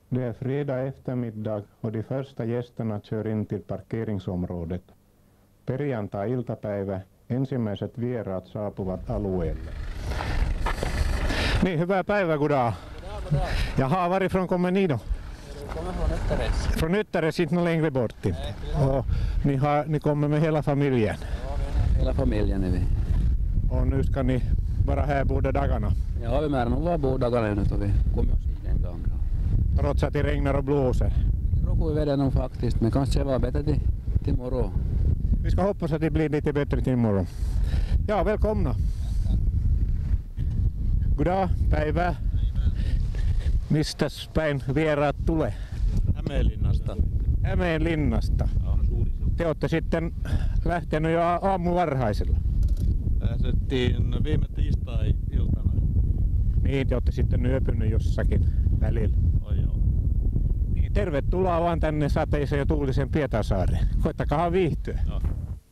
Det är fredag eftermiddag och de första gästerna kör in till parkeringsområdet. Perjantai-iltapäivä ensimmäiset vieraat saapuvat alueelle. Niin, hyvää päivää, goddag. Goddag. Jaha, varifrån kommer ni då? Vi kommer från Ytterres. Från Ytterres, inte något längre bort. Och ni kommer med hela familjen? Ja, hela familjen är vi. Och nu ska ni vara här båda dagarna? Ja, vi mär nog vara båda dagarna nu, och vi kommer oss hit en gång. Trots att det regnar och blåser? Det råkar vi nog faktiskt, men kanske var bättre till morgon. Vi ska hoppas att det blir lite bättre till imorgon. Ja, välkomna. Goddag, päivää. Mistäs päin vieraat tulee? Hämeenlinnasta. Hämeenlinnasta. Te olette sitten lähtenyt jo aamuvarhaisella. Lähdettiin viime tiistai-iltana. Niin, te olette sitten yöpynyt jossakin välillä. Joo. Niin, tervetuloa vaan tänne sateisen ja tuulisen Pietarsaareen. Koittakaa viihtyä. Ja.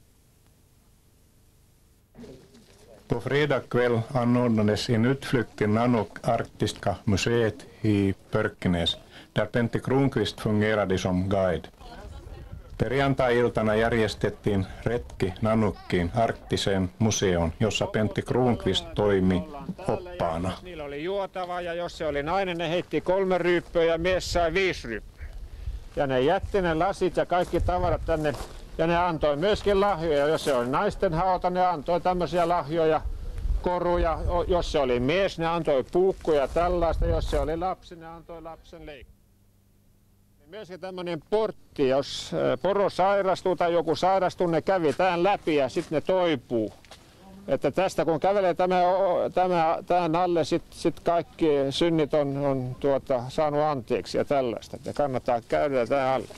På fredag kväll anordnades en utflykt till Nanook Arktiska museet i Pörknäs, där Pentti Kronqvist fungerade som guide. Perjantai-iltana järjestettiin retki Nanookiin arktiseen museoon, jossa Pentti Kronqvist toimi oppaana. Niillä oli juotava ja jos se oli nainen, ne heitti 3 ryyppöä ja mies sai 5 ryyppöä. Ja ne jätti ne lasit ja kaikki tavarat tänne ja ne antoi myöskin lahjoja. Jos se oli naisten hauta, ne antoi tämmöisiä lahjoja, koruja. Jos se oli mies, ne antoi puukkoja tällaista. Jos se oli lapsi, ne antoi lapsen leikkiä. Myöskin tämmöinen portti, jos poro sairastuu tai joku sairastuu, ne kävi tämän läpi ja sitten ne toipuu. Että tästä kun kävelee tämän alle, sit kaikki synnit on saanut anteeksi ja tällaista. Että kannattaa käydä tämän alle.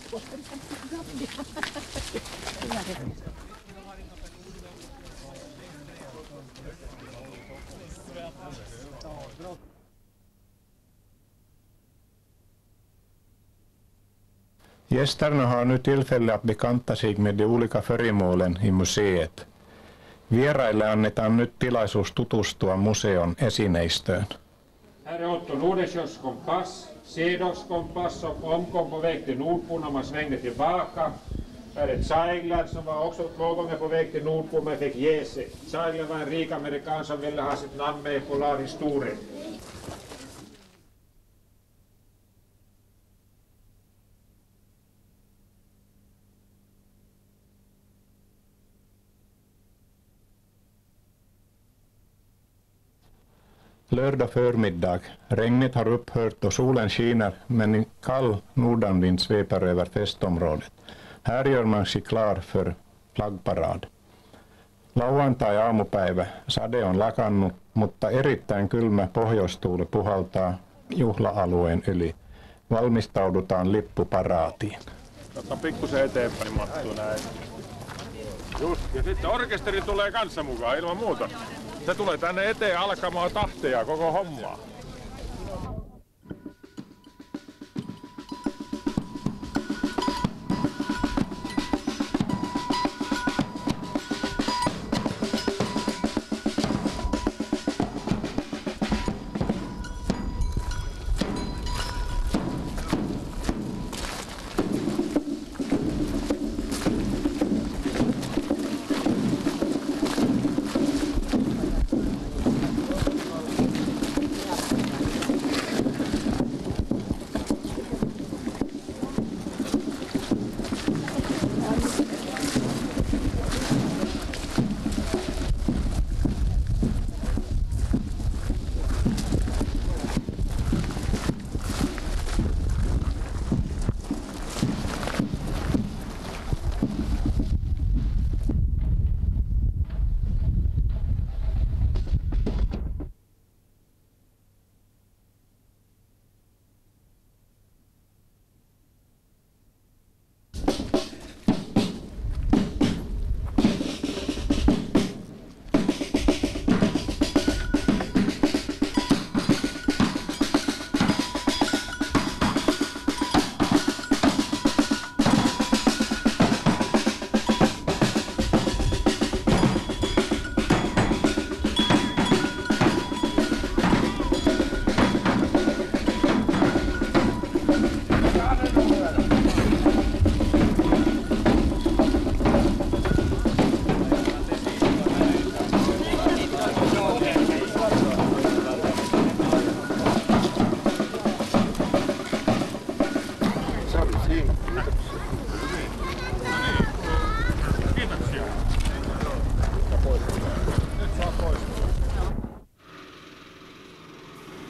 Gästerna har nu tillfälle att bekanta sig med de olika föremålen i museet. Vieraille annetaan nyt tilaisuus tutustua museon esineistöön. Här är Otto Nordensjös kompass. Sedows kompass som omkom på väg till Nordpolen när man svängde tillbaka. Här är Zeigler som var också 2 gånger på väg till Nordpolen men fick ge sig. Zeigler var en rik amerikan som ville ha sitt namn med i polarhistorien. Lördag förmiddag. Regnet har upphört och solen skiner men en kall nordanvind sveper över festområdet. Här gör man sig klar för flaggparad. Lauantai-aamupäivä. Sade on lakannut, mutta erittäin kylmä pohjoistuuli puhaltaa juhla-alueen yli. Valmistaudutaan lippuparaatiin. Otetaan pikkusen eteenpäin, niin mahtuu näin. Just, ja sitten orkesteri tulee kanssa mukaan ilman muuta. Se tulee tänne eteen alkamaan tahtia koko hommaa.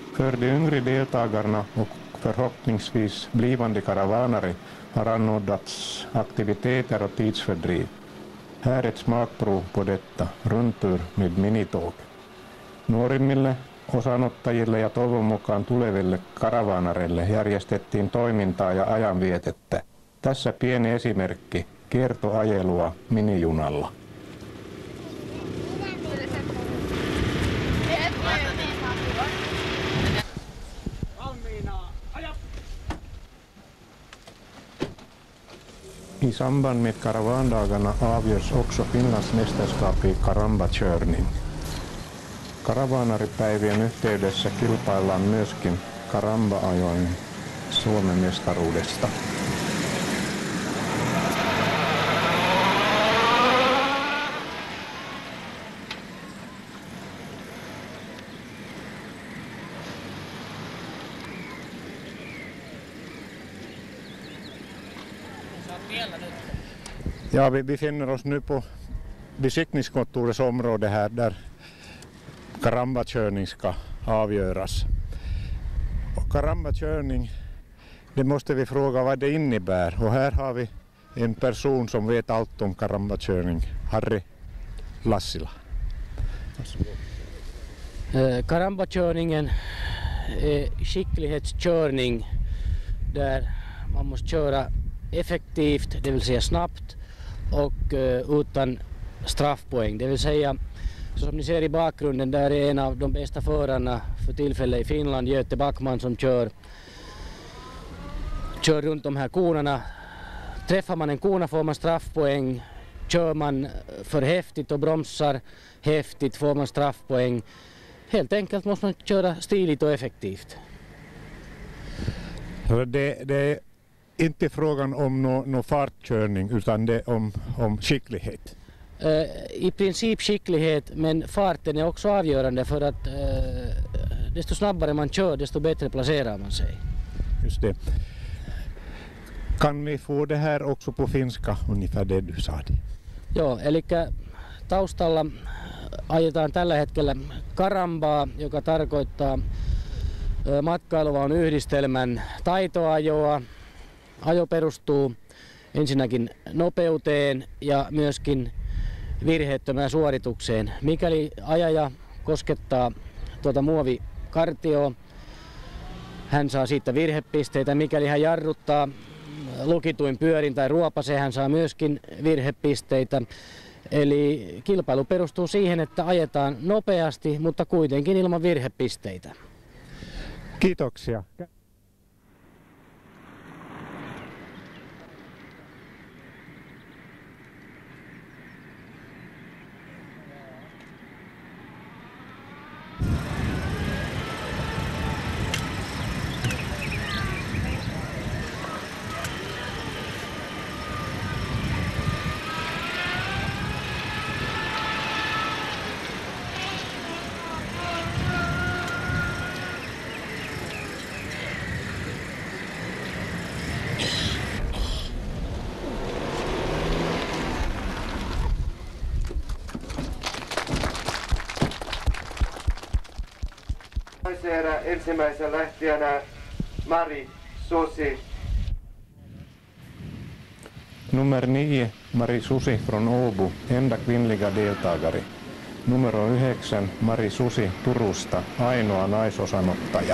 För de yngre deltagarna och förhoppningsvis blivande karavanare har anordnats aktiviteter och tidsfördriv. Här ett smakprov på detta, rundtur med minitåg. Nuorimmille osanottajille ja toivon mukaan tuleville karavaanareille järjestettiin toimintaa ja ajanvietettä. Tässä pieni esimerkki kiertoajelua minijunalla. I samband med karavandagarna avgörs också Finlands mästerskap i karambakörning. Karavaanaripäivien yhteydessä kilpaillaan myöskin karamba-ajoin Suomen mestaruudesta. Ja, vi befinner oss nu på besiktningskontorets område här där karambakörning ska avgöras. Och karambakörning, det måste vi fråga vad det innebär. Och här har vi en person som vet allt om karambakörning, Harri Lassila. Karambakörningen är skicklighetskörning där man måste köra effektivt, det vill säga snabbt och utan straffpoäng. Det vill säga, så som ni ser i bakgrunden, där är en av de bästa förarna för tillfället i Finland, Göte Backman, som kör runt de här konerna. Träffar man en kona får man straffpoäng. Kör man för häftigt och bromsar häftigt får man straffpoäng. Helt enkelt måste man köra stiligt och effektivt. Det är inte frågan om någon fartkörning utan det är om skicklighet. I princip skicklighet, men farten är också avgörande för att desto snabbare man kör desto bättre placerar man sig. Just det. Kan vi få det här också på finska, ungefär det du sa? Joo, eli taustalla ajetaan tällä hetkellä karambaa, joka tarkoittaa matkailuvaun yhdistelmän taitoajoa. Ajo perustuu ensinnäkin nopeuteen ja myöskin virheettömään suoritukseen. Mikäli ajaja koskettaa tuota muovikartioa, hän saa siitä virhepisteitä. Mikäli hän jarruttaa lukituin pyörin tai ruopasee, hän saa myöskin virhepisteitä. Eli kilpailu perustuu siihen, että ajetaan nopeasti, mutta kuitenkin ilman virhepisteitä. Kiitoksia. Ensimmäisen lähtijänä Mari Susi. Nummer 9, Mari Susi från Åbo, enda kvinnliga deltagare. Numero 9, Mari Susi Turusta, ainoa naisosanottaja.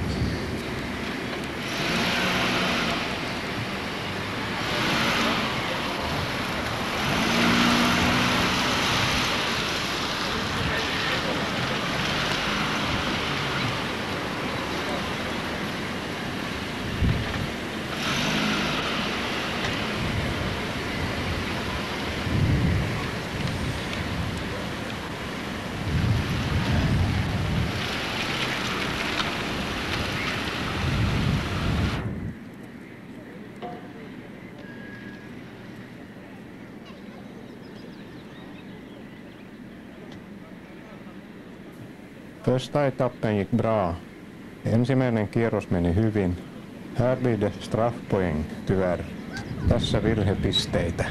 Första etappen gick bra. Ensimmäinen kierros meni hyvin. Här blir det straffpoäng, tyvärr. Tässä virhepisteitä.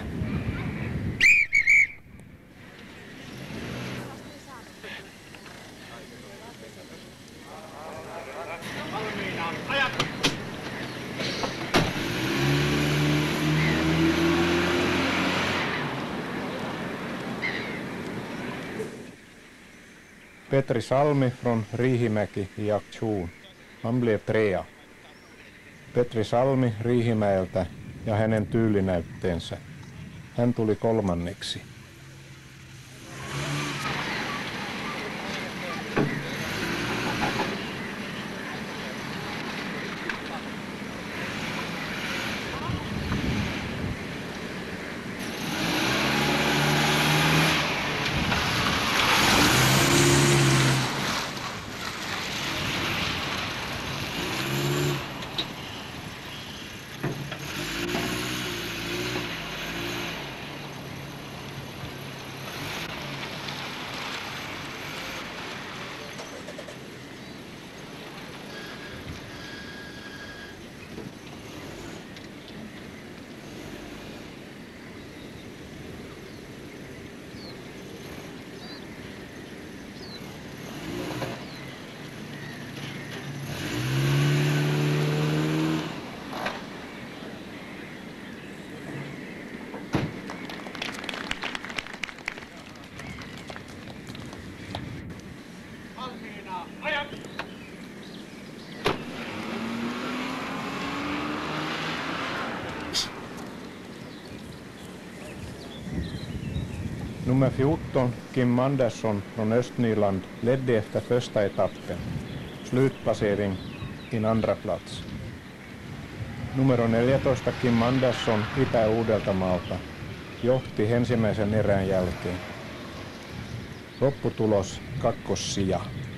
Petri Salmi från Riihimäki i aktion. Han blev 3. Petri Salmi Riihimäeltä ja hänen tyylinäytteensä. Hän tuli 3. Nummer 14, Kim Andersson från Östnyland, ledde efter första etappen. Slutplacering in andra plats. Numero 14, Kim Andersson Itä-Uudeltamaalta, johti ensimmäisen erän jälkeen. Lopputulos 2. sija.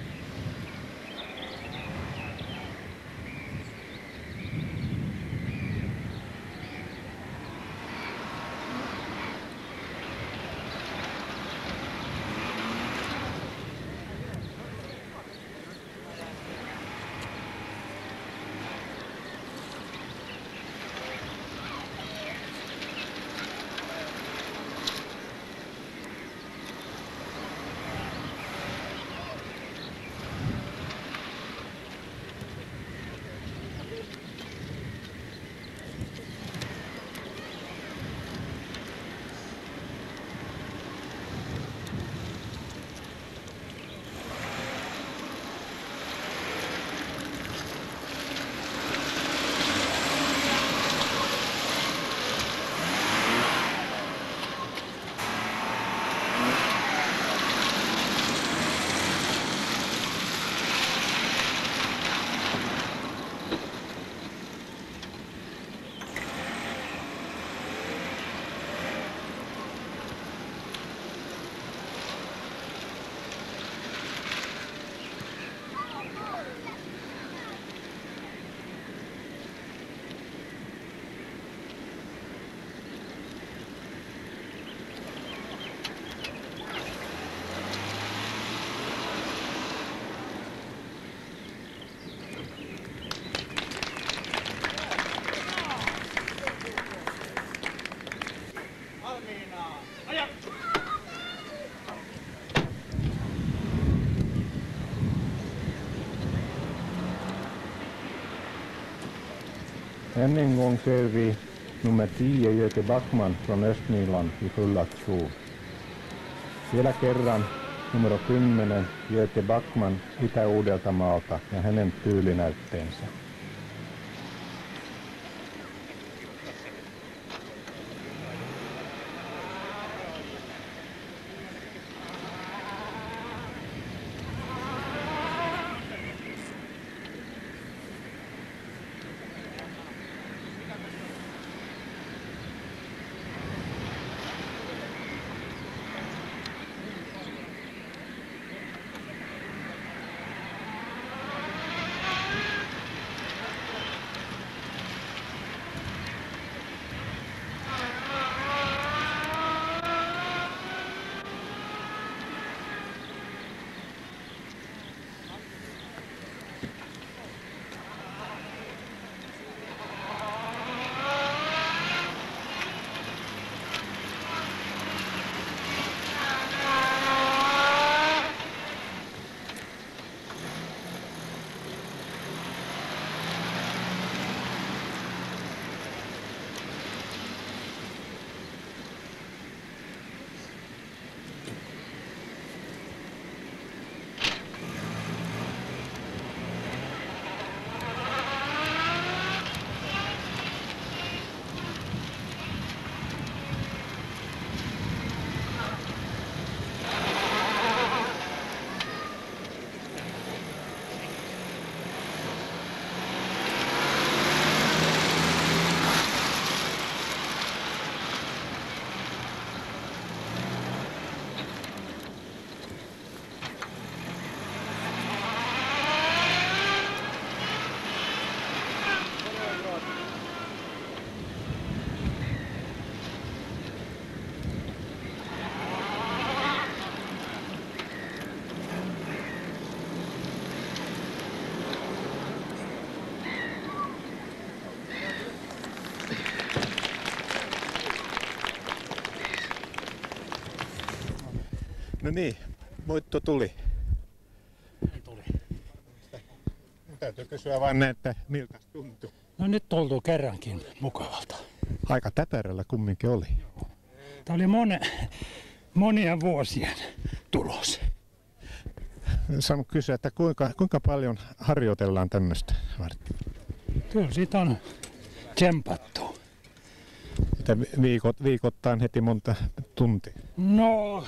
Än en gång ser vi nummer 10 Göte Backman från Östnyland i full aktion. Vielä kerran numero 10 Göte Backman Itä-Uudeltamaalta ja hänen tyylinäytteensä. No niin, voitto tuli. Täytyy kysyä vain, että miltä tuntuu. No nyt tuntuu kerrankin mukavalta. Aika täpärällä kumminkin oli. Tämä oli monien vuosien tulos. Saanut kysyä, että kuinka paljon harjoitellaan tämmöistä varten? Kyllä siitä on tsempattu. Että viikoittain heti monta tuntia? No,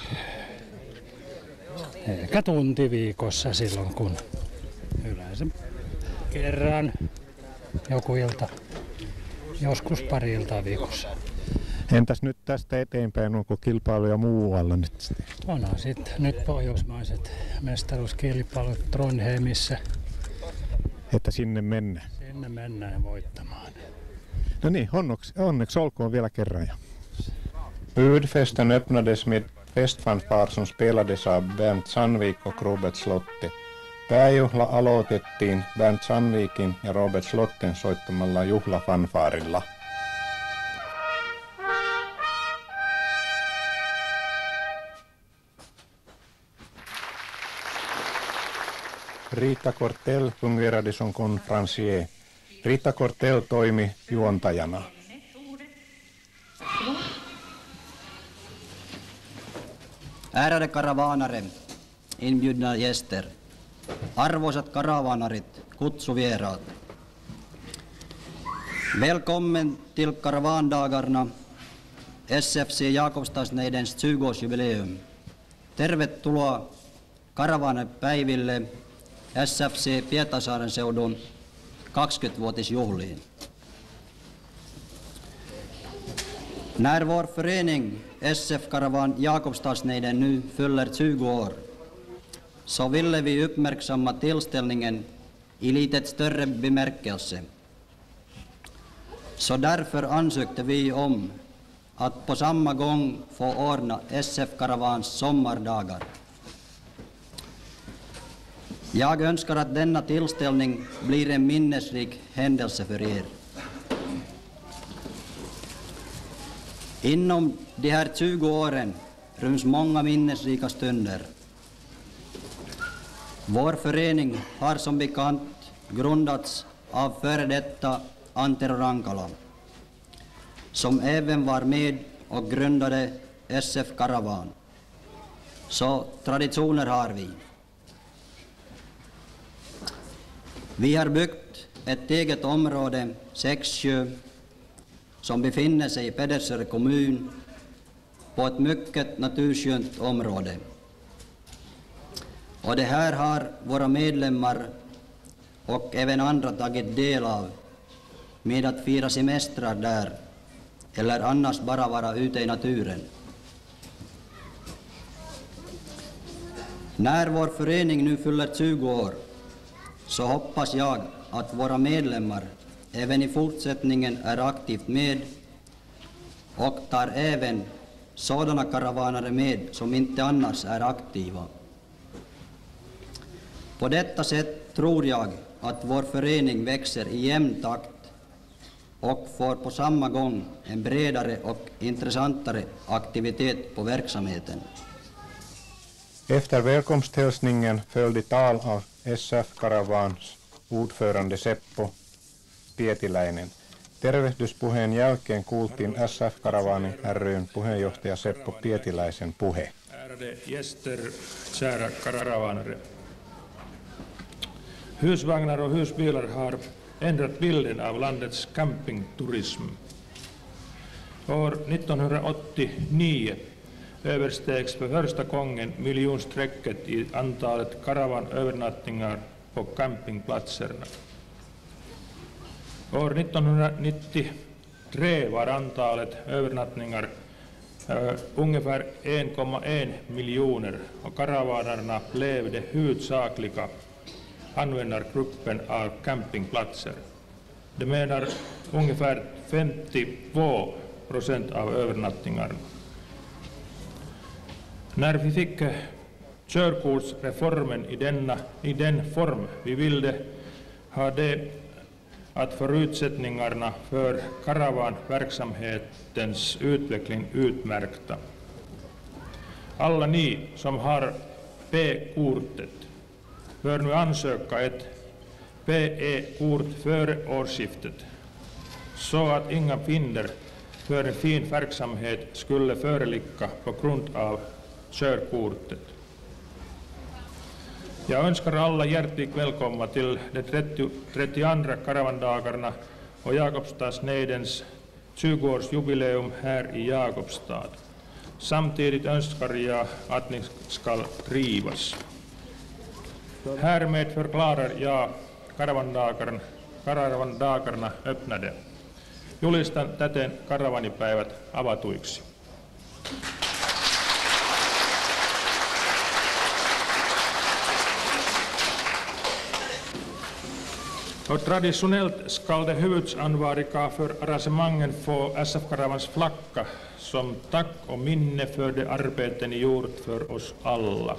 ehkä tunti viikossa silloin, kun yleensä kerran joku ilta, joskus pari iltaa viikossa. Entäs nyt tästä eteenpäin, onko kilpailuja muualla nyt? Onhan sitten nyt pohjoismaiset mestaruuskilpailut Trondheimissa. Että sinne mennään? Sinne mennään voittamaan. No niin, onneksi olkoon vielä kerran. Budfesten öppnades med festfanfar som spelades av Bernt Sandvik och Robert Slotte. Pääjuhla aloitettiin Bernt Sandvikin ja Robert Slotten soittamalla juhlafanfaarilla. Rita Cortell fungerade som konferencier. Rita Cortell toimi juontajana. Ärade karavaanare, inbjudna gäster, arvoisat karavaanarit, kutsuvieraat. Välkommen till karavandagarna, SFC Jakobstadsneidens 20-årsjubileum. Tervetuloa karavaanapäiville SFC Pietarsaaren seudun 20-vuotisjuhliin. När vår förening SF Karavan Jakobstadsneiden nu fyller 20 år så ville vi uppmärksamma tillställningen i lite större bemärkelse. Så därför ansökte vi om att på samma gång få ordna SF Karavans sommardagar. Jag önskar att denna tillställning blir en minnesrik händelse för er. Inom de här 20 åren ryms många minnesrika stunder. Vår förening har som bekant grundats av före detta Antero Rankala, som även var med och grundade SF Karavan. Så traditioner har vi. Vi har byggt ett eget område, Sexsjö, som befinner sig i Pedersöre kommun på ett mycket naturskönt område. Och det här har våra medlemmar och även andra tagit del av med att fira semestrar där eller annars bara vara ute i naturen. När vår förening nu fyller 20 år så hoppas jag att våra medlemmar även i fortsättningen är aktivt med och tar även sådana karavaner med som inte annars är aktiva. På detta sätt tror jag att vår förening växer i jämn takt och får på samma gång en bredare och intressantare aktivitet på verksamheten. Efter välkomsthälsningen följde tal av SF Karavans ordförande Seppo Pietiläinen. Tervehdyspuheen jälkeen kuultiin SF Karavanin ry:n puheenjohtaja Seppo Pietiläisen puhe. Ärade gäster, kära karavaanare. Husvagnar och husbilar har ändrat bilden av landets campingturism. År 1989 överstegs för första gången miljonstrecket i antalet karavanövernattningar på campingplatserna. År 1993 var antalet övernattningar ungefär 1,1 miljoner och karavanerna blev det huvudsakliga användargruppen av campingplatser. Det menar ungefär 52% av övernattningarna. När vi fick körkortsreformen i den form vi ville ha det att förutsättningarna för karavanverksamhetens utveckling utmärkta. Alla ni som har P-kortet bör nu ansöka ett PE-kort före årsskiftet så att inga hinder för en fin verksamhet skulle föreligga på grund av körkortet. Jag önskar alla hjärtligt välkomna till de 32 karavandagarna och Jakobstadsnejdens 20-årsjubileum här i Jakobstad. Samtidigt önskar jag att ni ska trivas. Härmed förklarar jag karavandagarna öppnade. Julistan täten karavanipäivät avatuiksi. Och traditionellt ska de huvudsansvariga för arrangemangen få SF-karavans flagga som tack och minne för det arbete ni gjort för oss alla.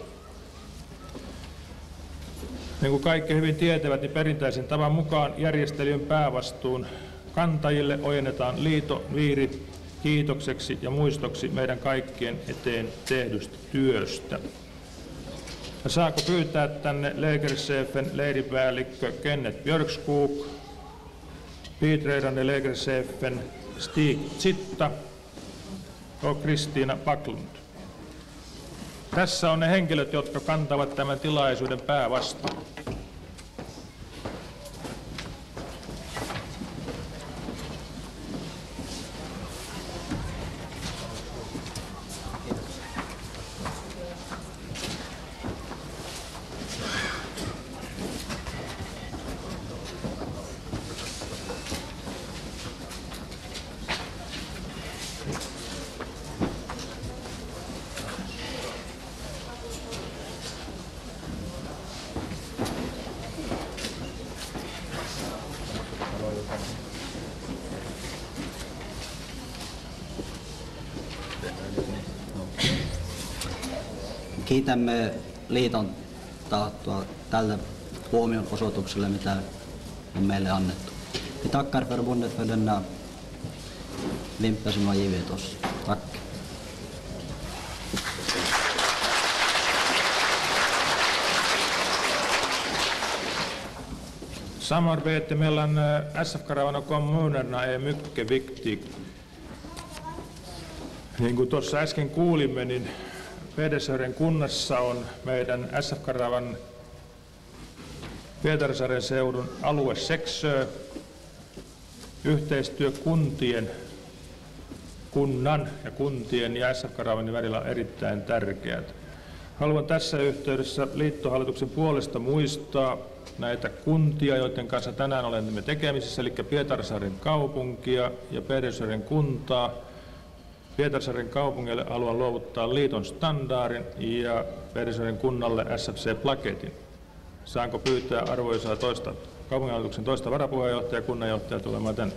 Niin kuin kaikki hyvin tietävät, niin perinteisen tavan mukaan järjestelyn päävastuun kantajille ojennetaan liitoviiri kiitokseksi ja muistoksi meidän kaikkien eteen tehdystä työstä. Ja saako pyytää tänne Lägerchefen leiripäällikkö Kenneth Björkskog, biträdande Lägerchefen Stig Zitta ja Kristiina Backlund. Tässä on ne henkilöt, jotka kantavat tämän tilaisuuden päävastuun. Kiitämme liiton tahtoa tälle huomionosoitukselle, mitä on meille annettu. Vi tackar förbundet för denna vimpel som har givit oss. Tack. Samarbete mellan SF-karavan och kommunerna är mycket viktigt. Niin kuin tuossa äsken kuulimme, niin Pedersören kunnassa on meidän SF-karavan Pietarsaaren seudun alueseksö, yhteistyö kunnan ja kuntien ja SF-karavanin välillä on erittäin tärkeää. Haluan tässä yhteydessä liittohallituksen puolesta muistaa näitä kuntia, joiden kanssa tänään olemme tekemisissä, eli Pietarsaaren kaupunkia ja Pedersören kuntaa. Pietarsaaren kaupungille haluan luovuttaa liiton standardin ja Pedersören kunnalle SFC-plaketin. Saanko pyytää arvoisaa kaupunginhallituksen toista varapuheenjohtajaa ja kunnanjohtajaa tulemaan tänne?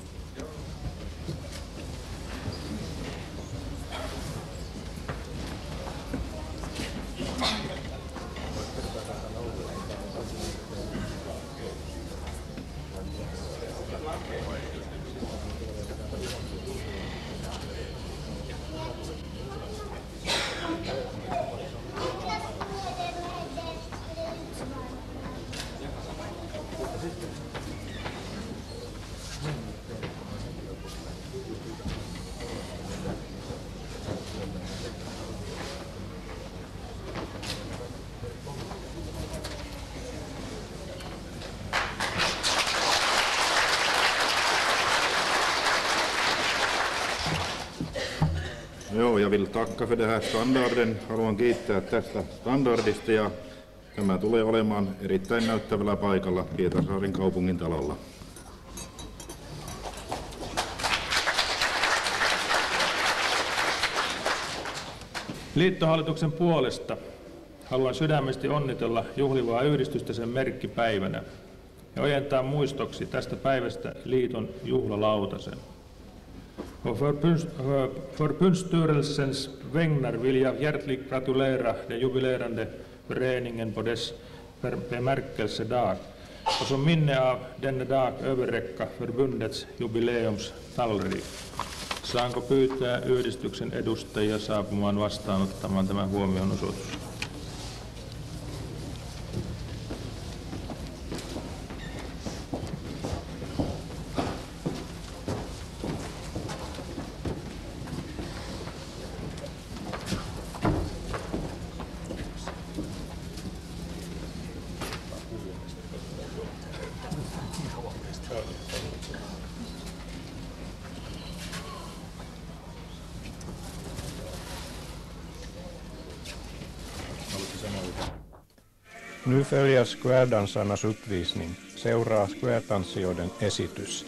Joo, jag vill tacka för det här standarden. Haluan kiittää tästä standardista ja tämä tulee olemaan erittäin näyttävällä paikalla Pietarsaaren kaupungin talolla. Liittohallituksen puolesta haluan sydämesti onnitella juhlivaa yhdistystä sen merkkipäivänä ja ojentaa muistoksi tästä päivästä liiton juhlalautasen. Förbundsstyrelsens vägnar vill jag hjärtligt gratulera den jubilerande föreningen på dess bemärkelsedag och som minne av denna dag överräcka förbundets jubileumstallrik. Saanko pyytää yhdistyksen edustajia saapumaan vastaanottamaan tämän huomionosoitus? Nu följer square-dansarnas uppvisning. Seuraa square-tanssijoiden esitys.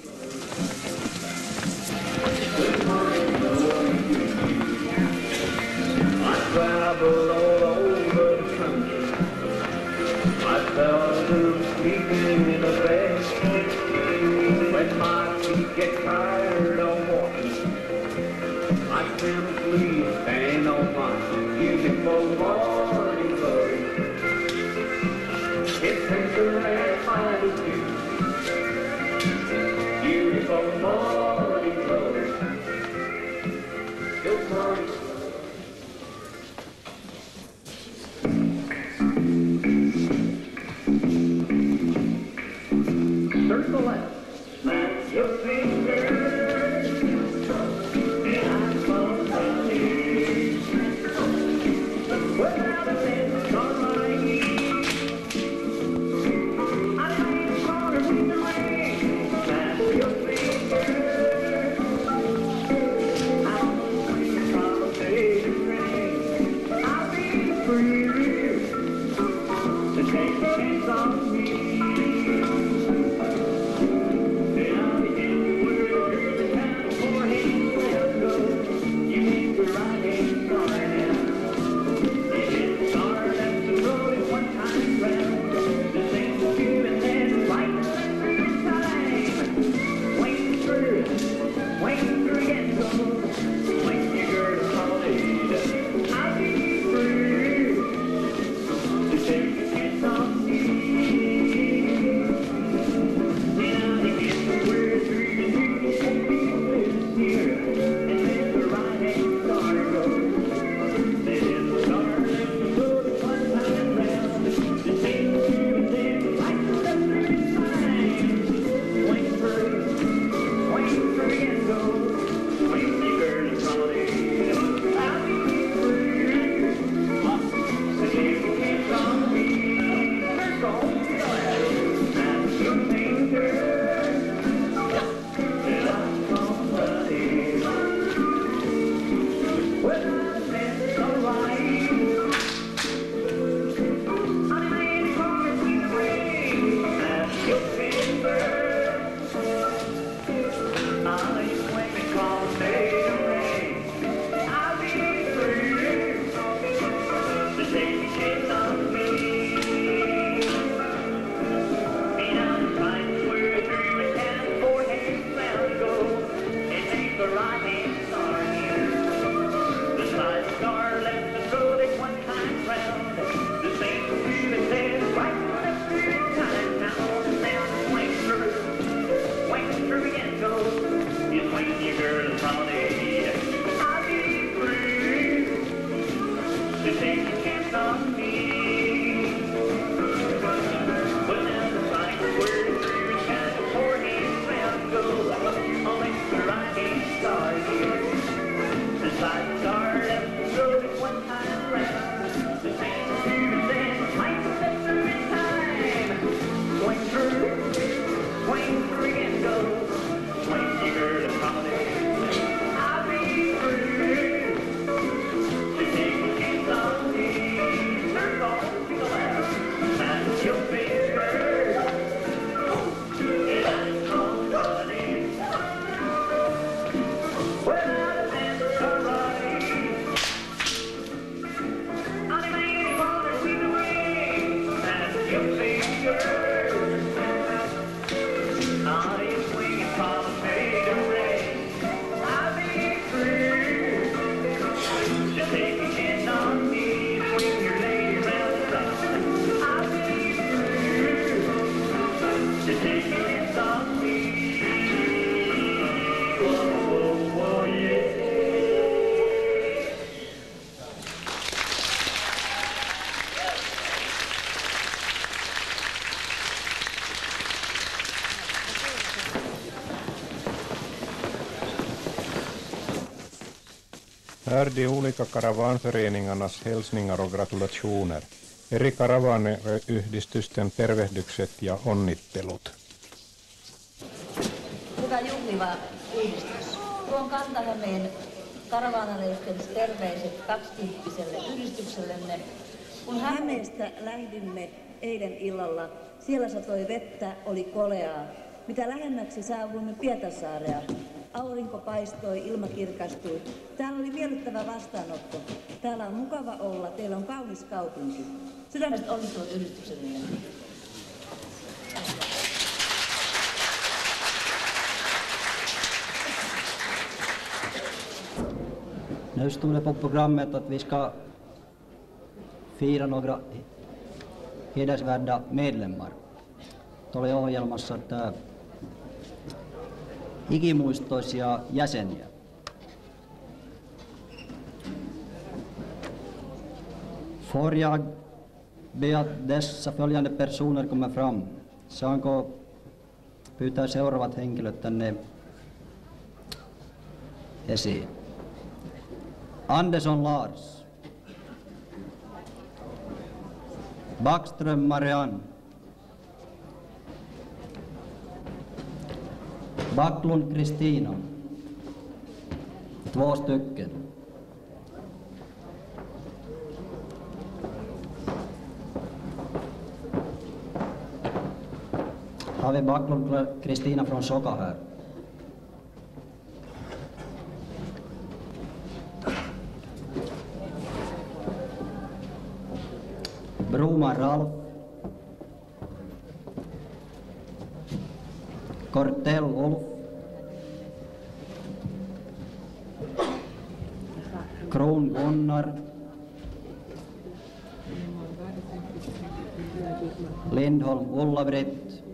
Oh, yeah. Här de olika karavanföreningarnas hälsningar och gratulationer. Eri karavaaniyhdistysten tervehdykset ja onnittelut. Hyvä juhliva yhdistys. Tuon Kanta-Hämeen karavaanalaisten terveiset 20-kymppiselle yhdistyksellenne. Kun Hämeestä lähdimme eilen illalla, siellä satoi vettä, oli koleaa. Mitä lähemmäksi saavuimme Pietarsaarea, aurinko paistoi, ilma kirkastui. Täällä oli miellyttävä vastaanotto. Täällä on mukava olla, teillä on kaunis kaupunki. Sydämestä onnittelut yhdistyksellenne. Nu stod det på programmet att vi ska fira några hedersvärda medlemmar. Tuolla oli ohjelmassa ikimuistoisia jäseniä. Får jag be att dessa följande personer kommer fram? Saanko pyytää seuraavat henkilöt tänne esiin? Andersson Lars, Backström Marianne, Backlund Kristina, 2 stycken. Har vi Backlund Kristina från Soka här? Broman Ralf, Kortell Ulf, Kron Gunnar, Lindholm Ulla-Britt,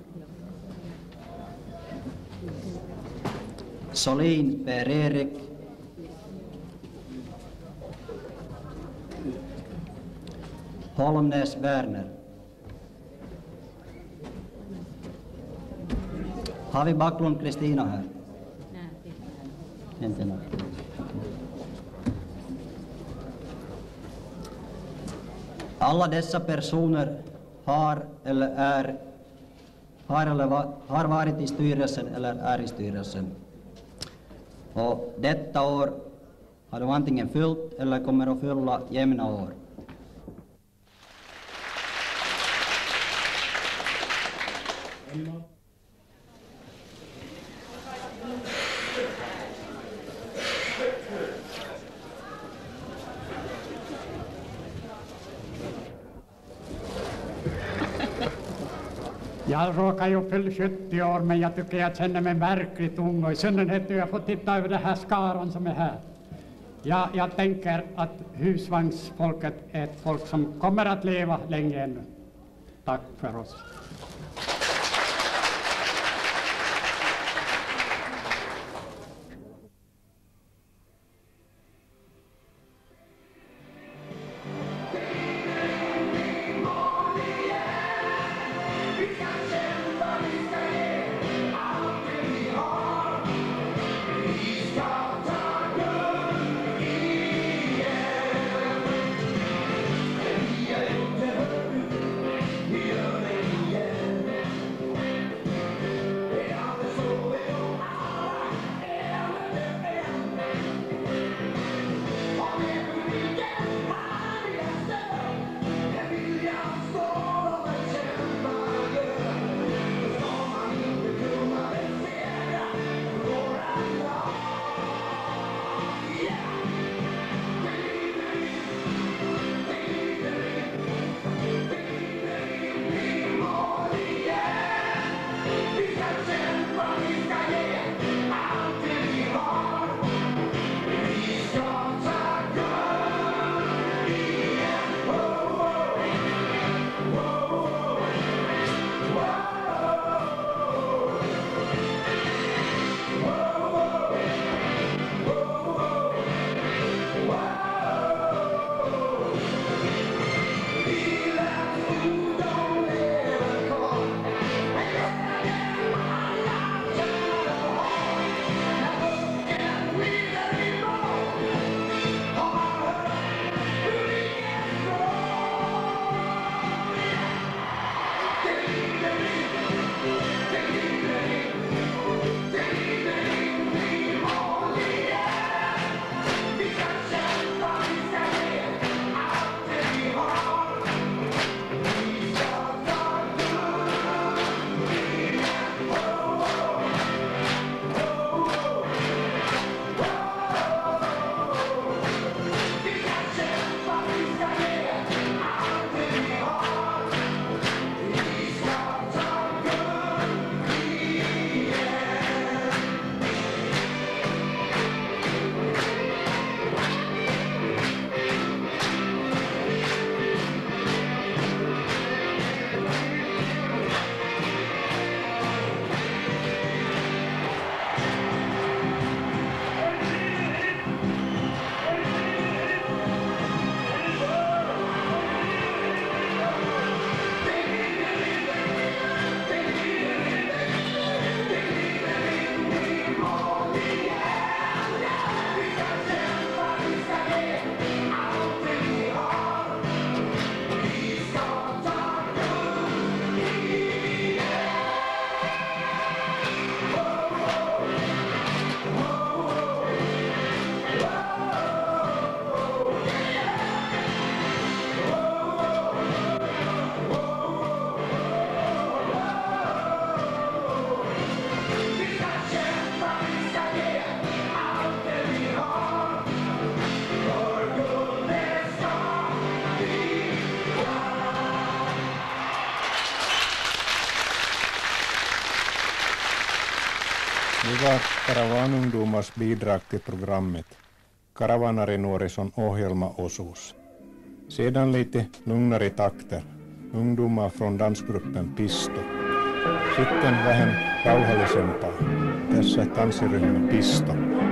Solin Per-Erik, Holmnäs Werner. Har vi Backlund Kristina här? Inte nu. Alla dessa personer har varit i styrelsen eller är i styrelsen. Och detta år har de antingen fyllt eller kommer att fylla jämna år. Jag råkar ju fylla 70 år, men jag tycker jag känner mig verkligt ung, och i synnerhet när jag får titta över den här skaran som är här. Jag tänker att husvagnsfolket är ett folk som kommer att leva länge ännu. Tack för oss. Det var Karavanungdomars bidrag till programmet. Karavanarinuorison ohjelmaosuus. Sedan lite lugnare takter. Ungdomar från dansgruppen Pisto. Sitten vähän rauhallisempaa. Tässä tanssiryhmä Pisto.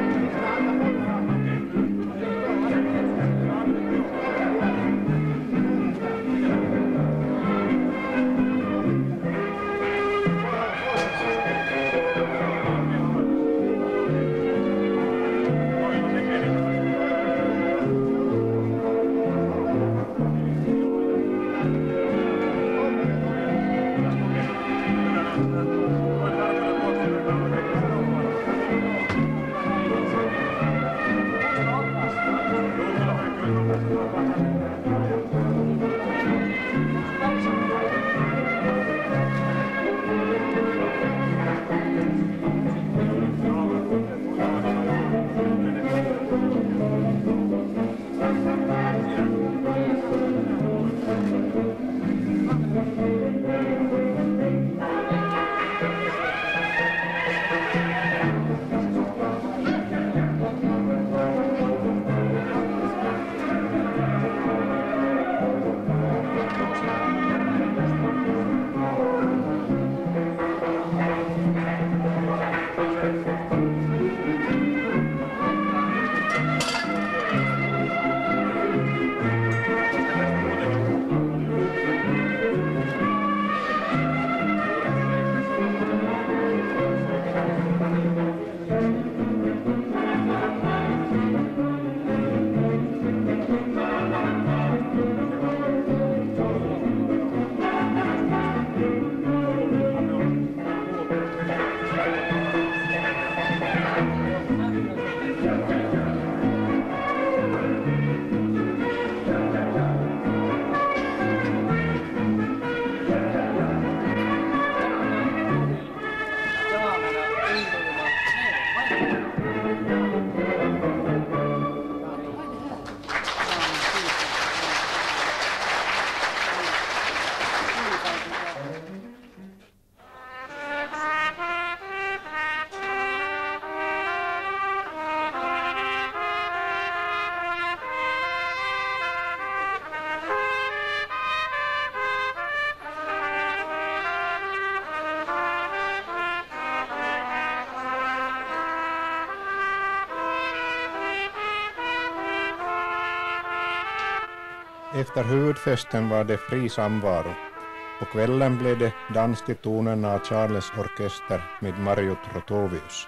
Efter huvudfesten var det fri samvaro. På kvällen blev det dans till tonerna av Charles orkester med Marjo Trotovius.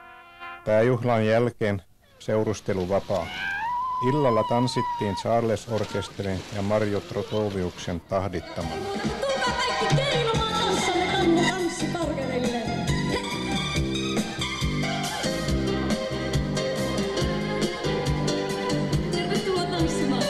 Pääjuhlan jälkeen seurustelu vapaa. Illalla tanssittiin Charles orkesterin ja Marjo Trotoviuksen tahdittamana. Tulkaa kaikki keinumaan kanssamme tanssiparkerille. Tervetuloa tanssimaan.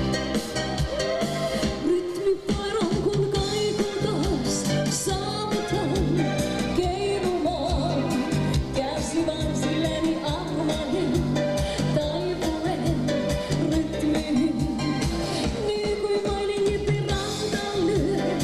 Rytmipairon kun kaikun taas saavutaan keinumaan. Käsivarsilleni armanen taipuleen rytmiin. Niin kuin mainin jippi rantaan lyö.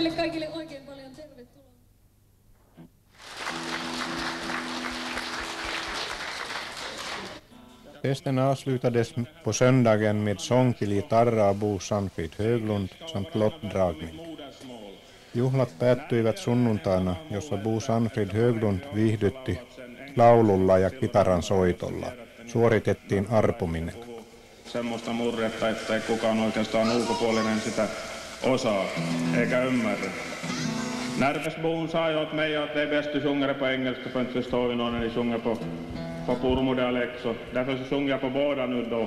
teille kaikille oikein paljon tervetuloa. Festen avslutades på söndagen med sång till gitarra av Bo Sandfrid Höglund samt lottdragning. Juhlat päättyivät sunnuntaina, jossa Bo Sandfrid Höglund viihdytti laululla ja kitaran soitolla. Suoritettiin arpominen. Semmoista murretta, että ei kukaan oikeastaan ulkopuolinen sitä osaa eikä ymmärrä. Närpesboon sa ju åt mig att det är bäst du sjunger på engelska för inte förstår ju någon när ni sjunger på purmodialekt, så därför så sjunger jag på båda nu då.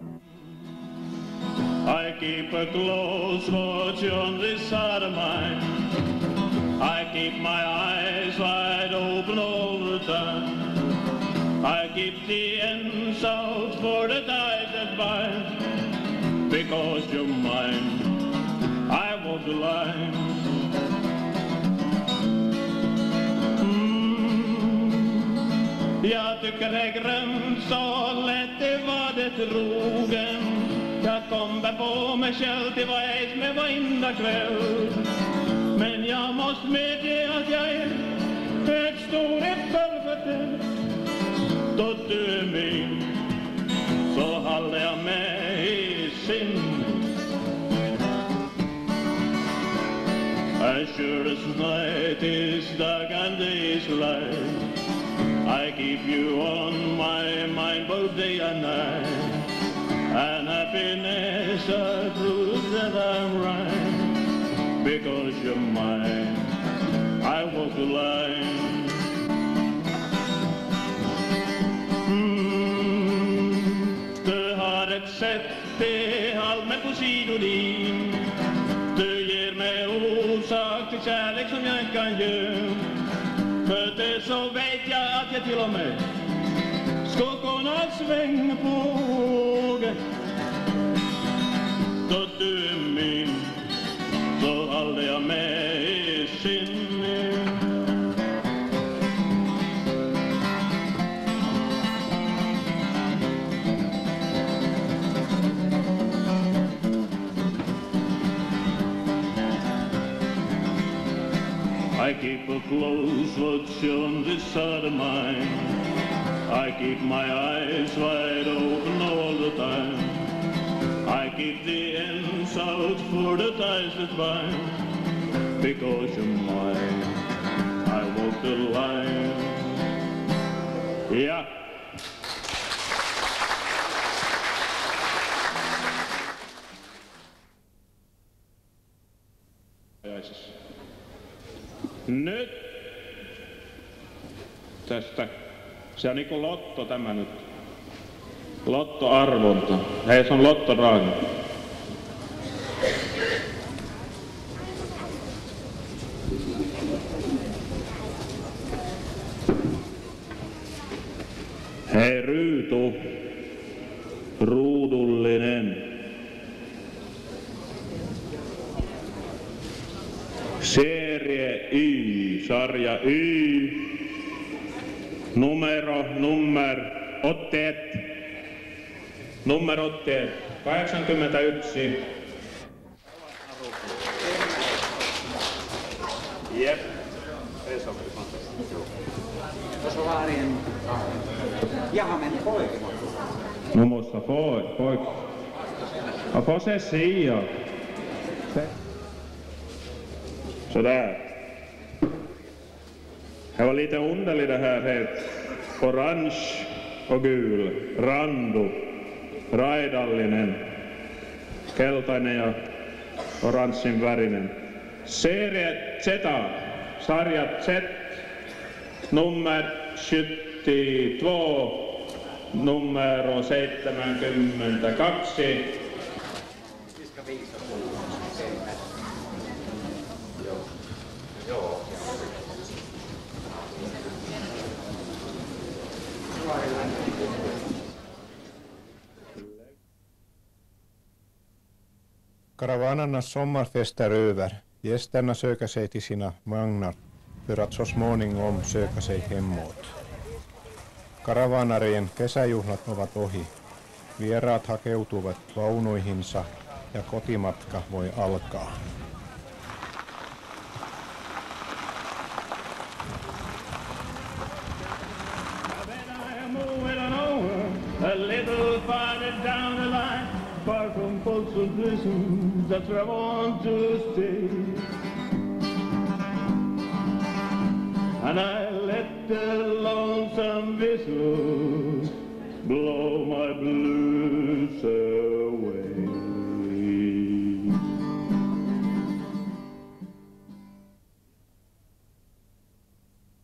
I keep a close watch on this side of mine. I keep my eyes wide open all the time. I keep the ends out for the ties that bind. Because you're mine, I walk the line. Jag tycker det är grönt så lätt det var det trogen. Jag kommer på mig själv till vägs med varenda kväll. Men jag måste medge att jag är ett stort äppel för dig. Då du är min så håller jag med i sin. As sure as night is dark and day is light, I keep you on my mind both day and night. And happiness I prove that I'm right. Because you're mine, I walk the line. Du har ett sätt till all mig på sidodin. Du ger mig orsak till kärlek som jag inte kan ge. För det så vet jag att jag till och med ska kunna svänga på vågen. Då du är min så håller jag med i sin. I keep a close watch on this side of mine. I keep my eyes wide open all the time. I keep the ends out for the ties that bind. Because you're mine, I walk the line. Yeah. Nyt tästä, se on niinku lotto tämä nyt. Lottoarvonta. Hei, se on lottodragning. Hei Ryytu, ruudullinen. Serie Y, sarja Y, otteet, numerotteet 81. Jep. Tuossa var en... Jaha, men pojke. Nu måste pojk. Jag får se sia. Sådär. Det var lite underligt det här. Het orange och gul. Randu. Raidallinen. Keltainen ja oranssin värinen. Serie Z. Sarja Z. Nummer 72. Numero 72. Karavanarnas sommarfest är över. Gästerna söker sig till sina vagnar för att så småningom söka sig hemåt. Karavanarien kesäjuhlat ovat ohi. Vieraat hakeutuvat vaunuihinsa ja kotimatka voi alkaa. a little farther down the line, far from Folsom Prison, that's where I want to stay. And I let the lonesome whistle blow my blues away.